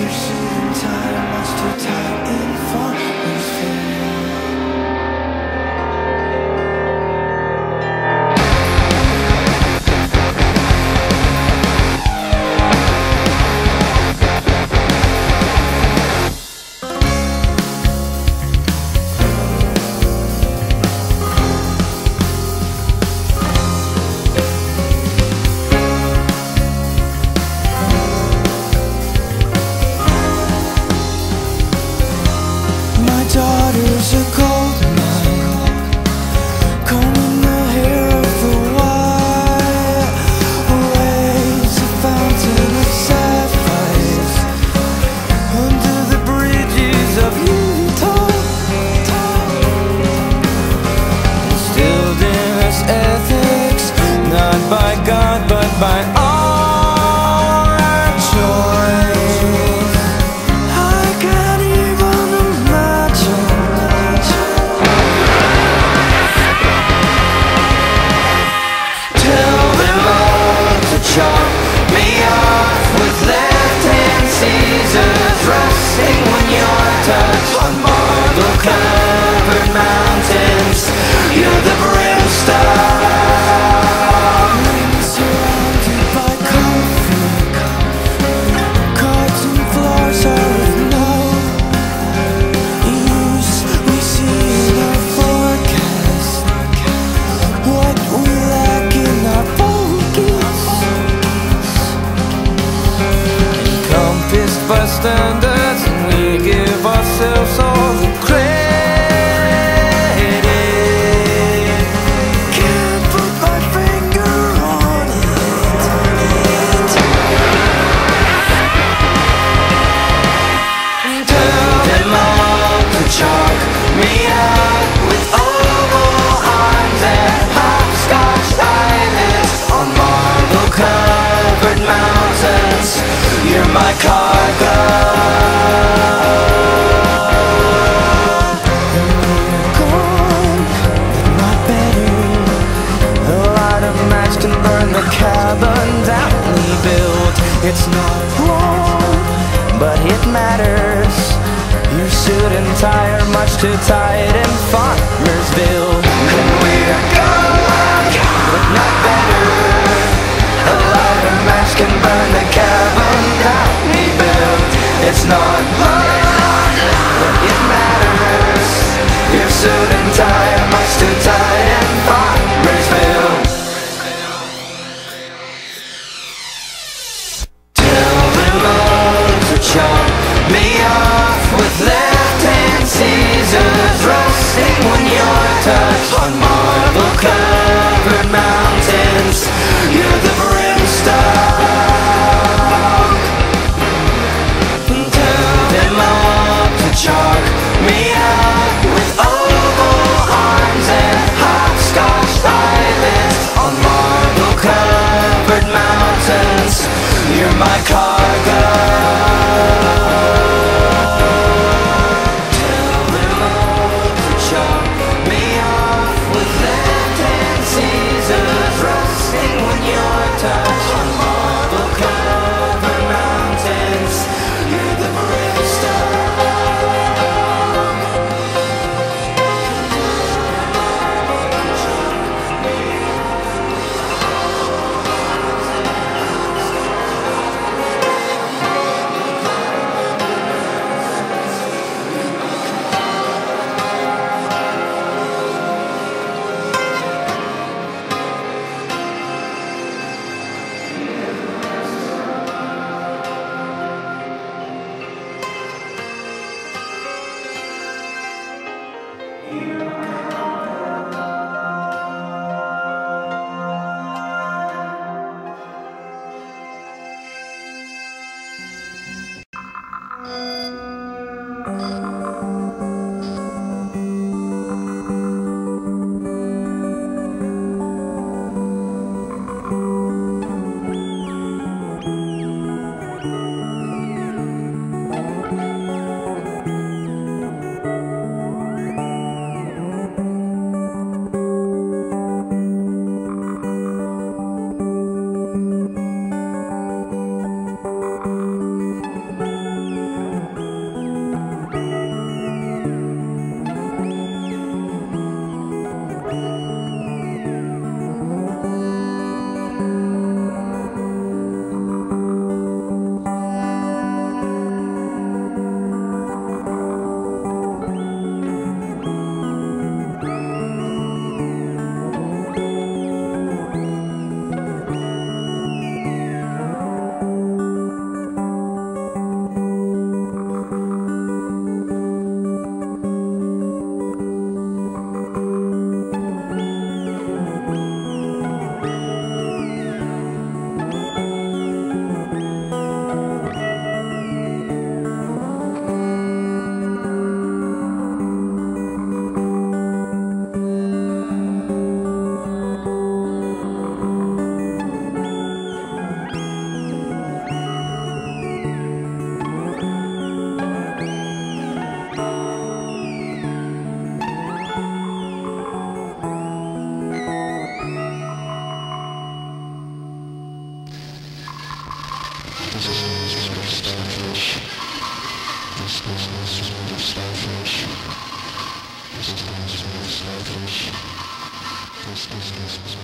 Your suit and tie are much too tight in Farmersville. Daughter's a gold mine, combing the hair of the white waves, a fountain of sapphires under the bridges of Utah, instilled in us ethics, not by God but by our choice. Chop me off with left-hand scissors, rusting when you're touched on marble-covered mountains. You're the brimstone, surrounded by comfort. Cards and floors are of no use. We see in our forecast what we lack in our focus. Encompassed by standards, and we give ourselves all the credit. Can't put my finger on it. Tell them all to chalk me out with oval arms and hopscotch eyelids on marble-covered mountains. You're my cargo. You're gone, but not better. A lot of match can burn the cabin down we built. It's not wrong, but it matters. Your suit and tie are much too tight in Farmersville. And we're gone, but not better. A lot of match can burn the cabin down we built. It's not hard, but it matters. Your suit and tie are much too tight in Farmersville. Tell them all to chop me off with left-hand scissors, rusting when you're touched on marble-covered mountains. You're the brimstone. This is